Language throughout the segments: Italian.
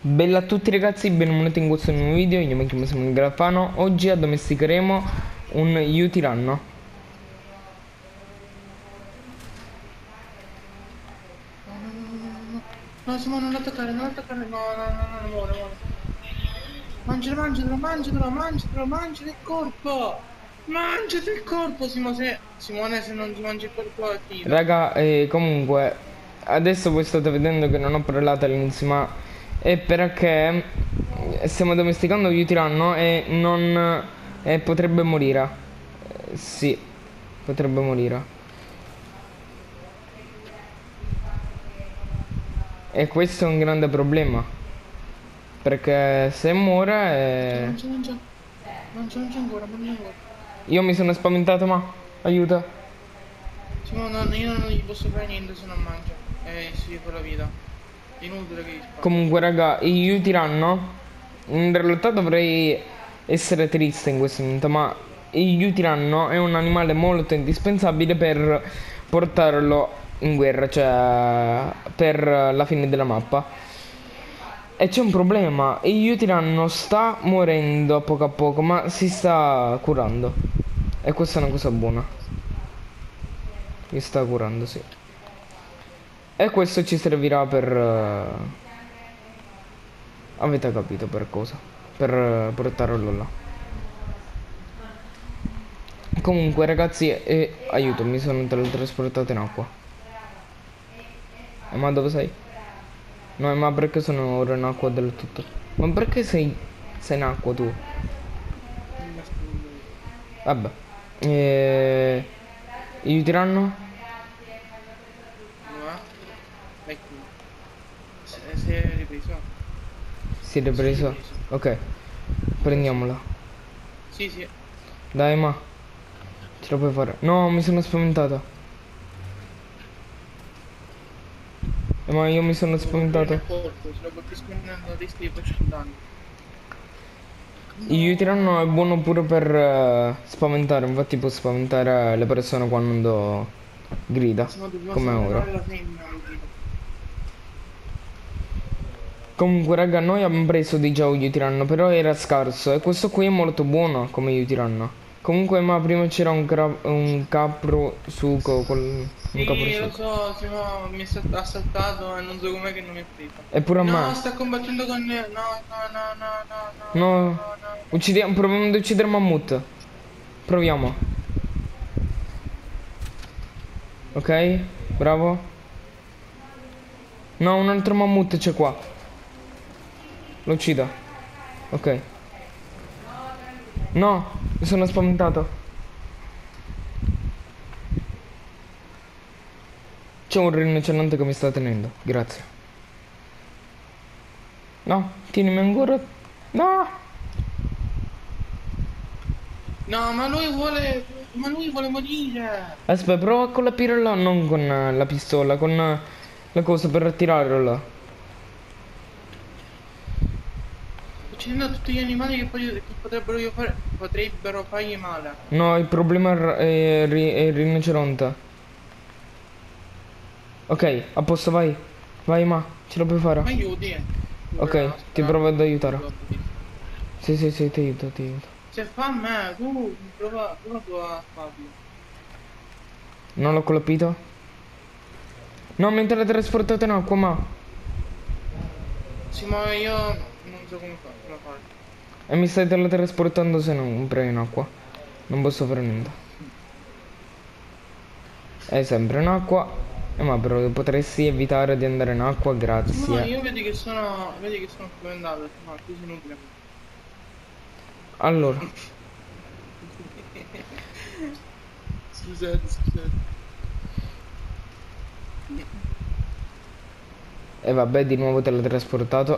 Bella a tutti ragazzi, benvenuti in questo nuovo video, io mi chiamo Simone Grafano. Oggi addomesticheremo un Yutiranno. No, no, no, no, no, no. No, Simone, non attaccare, non attaccare. No, no, no, no, no, muore, muore. Mangialo, mangialo, mangialo, mangialo, mangialo il corpo. Mangiati il corpo, Simone, se non ti mangi il corpo è finita. Raga, comunque, adesso voi state vedendo che non ho parlato all'inizio, ma è perché stiamo addomesticando Yutiranno e non... potrebbe morire. Sì, potrebbe morire. E questo è un grande problema, perché se muore... Mangia, mangia, mangia. Mangia, mangia ancora, mangia ancora. Io mi sono spaventato, ma... Aiuto. Simone, io non gli posso fare niente se non mangia. Sì, con la vita. È inutile che gli sparo. Comunque, raga, io tiranno. In realtà dovrei essere triste in questo momento, ma il tiranno è un animale molto indispensabile per portarlo in guerra, cioè per la fine della mappa. E c'è un problema, il tiranno sta morendo a poco, ma si sta curando. E questa è una cosa buona. Si sta curando, sì. E questo ci servirà per... avete capito per cosa? Per portarlo là. Comunque ragazzi, aiuto, mi sono teletrasportato in acqua. Ma dove sei? No, ma perché sono ora in acqua del tutto? Ma perché sei in acqua tu? Non mi nascondo io. Vabbè. E... Il tiranno? No, ecco. Si è ripreso? Si è Si è ripreso? ripreso. Ok, Sì. prendiamola. Sì, sì. Dai, ma ce la puoi fare? No, mi sono spaventato. Ma io mi sono Devo coprire spaventato. nel corpo, se lo colpisco nella testa gli faccio un danno. Il No! tiranno è buono pure per spaventare, infatti può spaventare le persone quando grida, Se no dobbiamo come ora. salvare la femmina, Luchino. Comunque raga, noi abbiamo preso di già un tiranno, però era scarso e questo qui è molto buono come tiranno. Comunque ma prima c'era un capro suco, un capro Sì, lo suco. so, se no mi ha assaltato e non so com'è che non mi ha preso. Eppure a me. No, sta combattendo con... No, no, no, no, no, no, no, No, no, no. uccidiamo, proviamo ad uccidere Mammut. Proviamo. Ok, bravo. No, un altro Mammut c'è qua. Lo uccido. Ok. No, mi sono spaventato. C'è un rinoceronte che mi sta tenendo. Grazie. No, tienimi ancora. No! No, ma lui vuole... Ma lui vuole morire! Aspetta, prova a colpire là, non con la pistola, con la cosa per attirarlo là. Sto uccidendo tutti gli animali che potrebbero fargli male. No, il problema è il rinoceronte. Ok, a posto, vai. Vai, ma ce la puoi fare. Ma aiuti! Ok, Ora ti spera provo ad che aiutare. lo abbia. Sì, sì, sì, ti aiuto, ti aiuto. Se fa a me, tu prova tu a farlo. Non l'ho colpito? No, mi teletrasportato in acqua, ma... Sì, ma io non so come fare. E mi stai teletrasportando se non prendo in acqua. Non posso fare niente. È sempre in acqua. Ma però potresti evitare di andare in acqua, Sì, ma grazie. io vedi che sono spaventato. No, tu sei inutile. Allora, Scusate, scusate. e vabbè, di nuovo teletrasportato.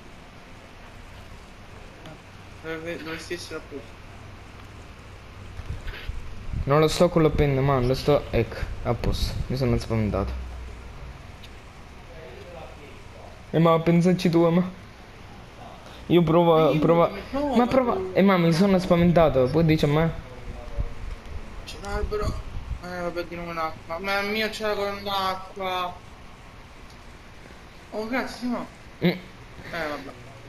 Dovresti essere a posto. Non lo sto colpendo, ma lo sto... Ecco, a posto. Mi sono spaventato. Ma pensaci tu, ma... Io provo, prova... Aiutami, Ma prova prova... tu. ma mi sono spaventato. Poi dice a me... C'è un albero. Vabbè, di nuovo un'acqua. Ma il mio c'era con l'acqua. Oh, grazie, Simo. Mm. Vabbè.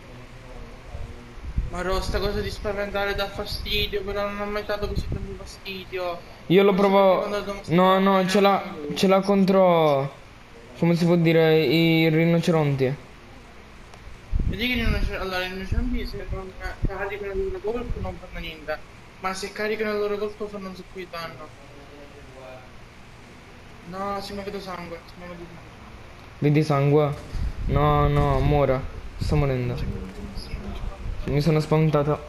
Ma Ro, sta cosa di spaventare dà fastidio, però non ho mai dato così tanto fastidio. Io lo Forse perché provo. quando devo No, stare no, ce l'ha contro. Come si può dire? I rinoceronti. vedi che allora, i rinoceronti se non caricano il loro colpo non fanno niente, ma se caricano il loro colpo fanno un sacco di danno. No, si mi vedo sangue, si mi vedo sangue. Vedi sangue? No, no, muora. Sto morendo. Mi sono spaventato.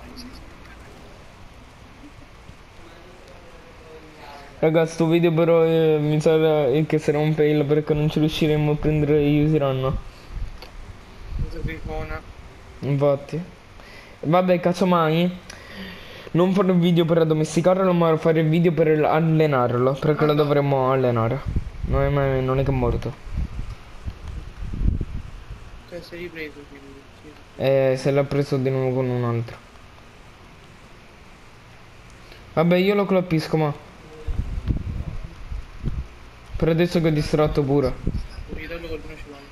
Raga, sto video però mi sa che sarà un fail perché non ci riusciremo a prendere gli usiranno. Cosa grifona. Infatti. Vabbè, casomai non fare un video per addomesticarlo, ma fare il video per allenarlo. Perché lo Guarda, dovremmo allenare. Non è che è morto. cioè sei ripreso quindi. Sì. E se l'ha preso di nuovo con un altro. Vabbè, io lo colpisco, ma. Per adesso che ho distratto pure. Vediamo col rinoceronte.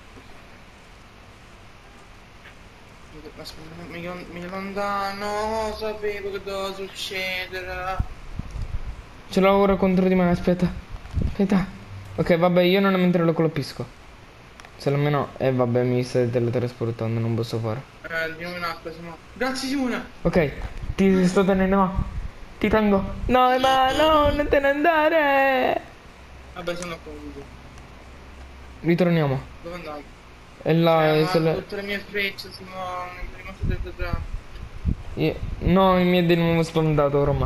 Aspetta, mi lontano, sapevo che doveva succedere. Ce l'ho ora contro di me, aspetta. Aspetta. Ok, vabbè, io non mentre lo colpisco. Se almeno. Vabbè, mi stai teletrasportando, non posso fare. Di nuovo in acqua, se no. Grazie Simone! Ok, ti sto tenendo, ma. Ti tengo. No, ma no, non te ne andare. Vabbè, sono confuso. Ritorniamo. Dove andavo? E là, se Ma la. tutte le mie frecce sono rimaste dentro già. No, mi è di nuovo spaventato ormai.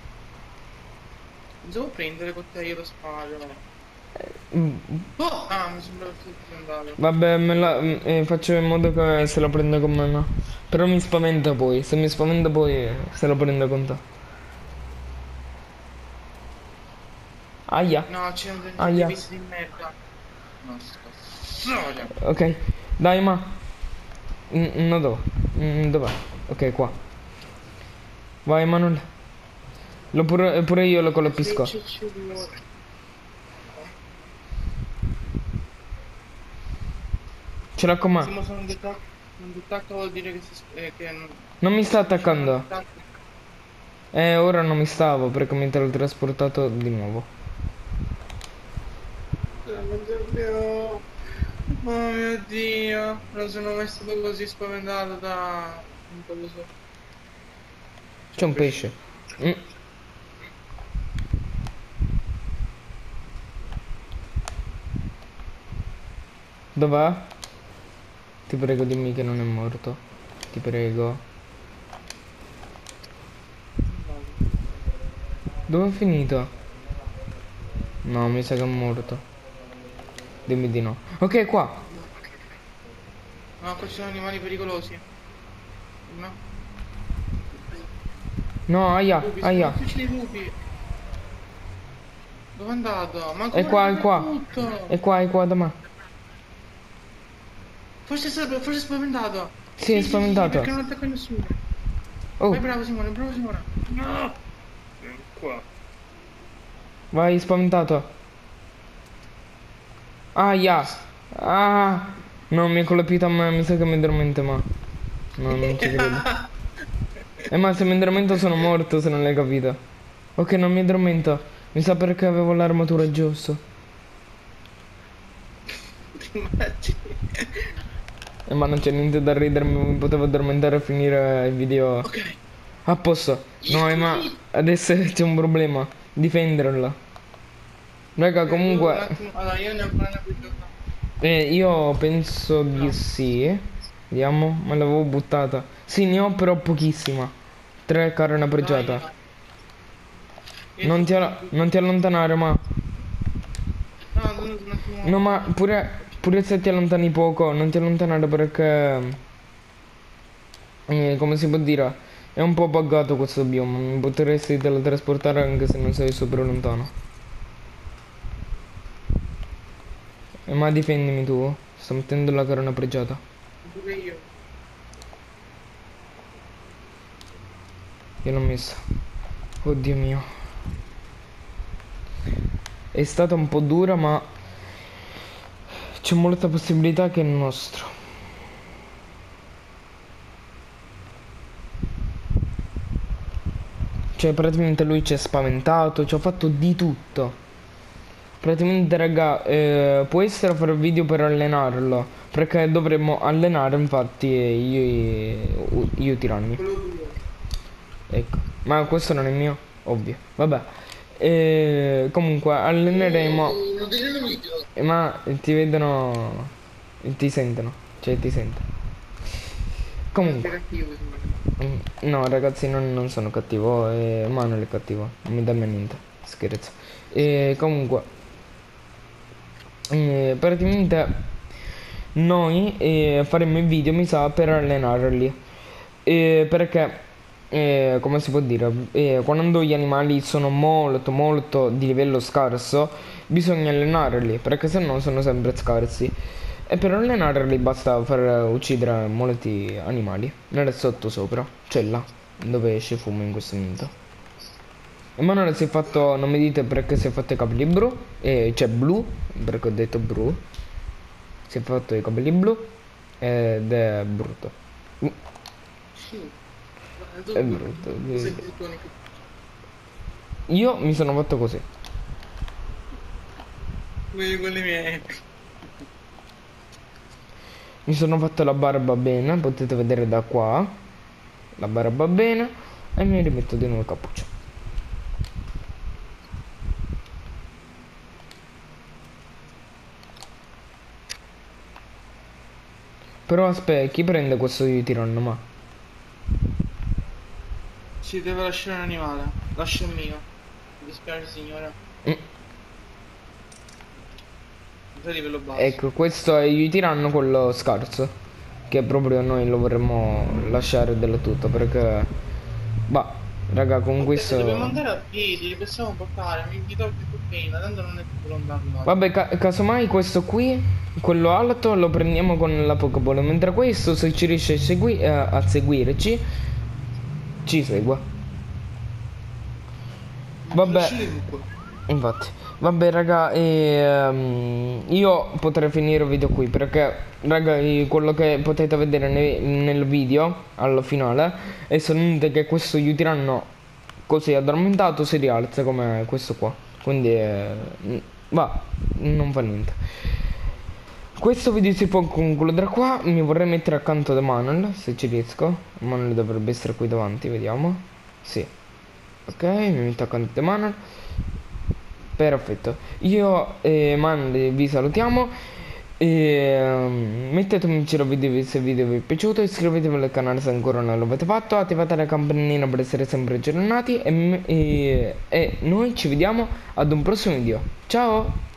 Non devo prendere con te io lo sparo. Mm, Oh! Ah, mi sembrava che fosse andato. Vabbè, faccio in modo che se la prenda con me, no? Però mi spaventa poi. Se mi spaventa poi se la prende con te. Aia, No, c'erano dei aia. pezzi di merda. No, sto storia. Ok, dai, ma. No, dove? Dov'è? Ok, qua. Vai, Emanuele. Pure io lo colpisco. Frecce ci vuole. Ce l'ha con me. Siamo sono un dettacco vuol dire che che Non mi sta se sono un attaccando. dettacco. Ora non mi stavo perché mi ha teletrasportato di nuovo. Non c'è più. Oh mio Dio, non sono mai stato così spaventato da un po' lo so. C'è un pesce. Mm. Dov'è? Ti prego dimmi che non è morto. Ti prego. Dove è finito? No, mi sa che è morto. Dimmi di no. Ok, qua. No, qua ci sono animali pericolosi. No? No, aia, Lupi, aia. sono tutti dei lupi. Dove è andato? Ma È come qua, è qua. tutto? È qua da me. Forse è spaventato. Sì, è spaventato. Perché non attacca nessuno. Oh, Vai, bravo Simone, bravo Simone. No! Qua. vai, spaventato. Aia. Ah. No, mi ha colpito a me. Mi sa che mi addormento, ma. No, non ci credo. Ma se mi addormento sono morto, se non l'hai capito. Ok, non mi addormento. Mi sa perché avevo l'armatura giusto. Ti immagini? Ma non c'è niente da ridere, mi potevo addormentare e finire il video. Ok. A posto. No, ma adesso c'è un problema. Difenderla. Raga, Un comunque. attimo. Allora, io ne ho ancora una buttata. Io penso di sì. Vediamo, me l'avevo buttata. Sì, ne ho però pochissima. 3 carne pregiata. Non ti allontanare, ma. No, un attimo. No, ma pure se ti allontani poco, non ti allontanare perché. Come si può dire? È un po' buggato questo bioma. Mi potresti teletrasportare anche se non sei super lontano. Ma difendimi tu. Sto mettendo la carne pregiata. Pure io. Io l'ho messa. Oddio mio. È stata un po' dura, ma c'è molta possibilità che è il nostro. Cioè praticamente lui ci è spaventato, ci ha fatto di tutto. Praticamente raga, può essere fare un video per allenarlo, perché dovremmo allenare infatti io tiranni. Quello tuo. Ecco, ma questo non è mio, ovvio. Vabbè, comunque alleneremo, Non ti vedo video. ma ti vedono, ti sentono, cioè ti sentono. Non sei Comunque, cattivo, sembra. no ragazzi, non sono cattivo, Manuel è cattivo, non mi dà mai niente, scherzo. Comunque, praticamente noi faremo i video, mi sa, per allenarli. Perché, come si può dire, quando gli animali sono molto di livello scarso, bisogna allenarli, perché sennò sono sempre scarsi. E per allenarli basta far uccidere molti animali. Nel sottosopra, cioè là, dove esce fumo in questo momento. Emanuele si è fatto, non mi dite perché si è fatto i capelli blu, cioè blu, perché ho detto blu. Si è fatto i capelli blu ed è brutto. Sì. Ma È tu brutto. sei brutto nei Io mi sono fatto così. quelli miei. Mi sono fatto la barba bene, potete vedere da qua. La barba bene. E mi rimetto di nuovo il cappuccio. Però aspetta, chi prende questo di tiranno, ma? Si deve lasciare un animale. Lascia il mio. Mi dispiace signora. Mm. Sei a livello basso. Ecco, questo è il tiranno quello scarso. Che proprio noi lo vorremmo lasciare del tutto perché... Bah, raga, con Vabbè, se dobbiamo questo... andare a piedi, li possiamo portare. Mi tolgo più pena, tanto non è più lontano. Vabbè, casomai questo qui, quello alto, lo prendiamo con la Pokéball. Mentre questo, se ci riesce a seguirci, ci segua. Vabbè, Lasciali tu. infatti. Vabbè, raga, io potrei finire il video qui perché, raga, quello che potete vedere nel video, alla finale, è solamente che questo Yutiranno così addormentato si rialza come questo qua. Quindi, va, non fa niente. Questo video si può concludere qua. Mi vorrei mettere accanto ad Manuel, se ci riesco. Manuel dovrebbe essere qui davanti, vediamo. Sì. Ok, mi metto accanto ad Manuel. Perfetto. Io e Manuel vi salutiamo. Mettete un mi piace al video se il video vi è piaciuto. Iscrivetevi al canale se ancora non l'avete fatto. Attivate la campanellina per essere sempre aggiornati. E noi ci vediamo ad un prossimo video. Ciao!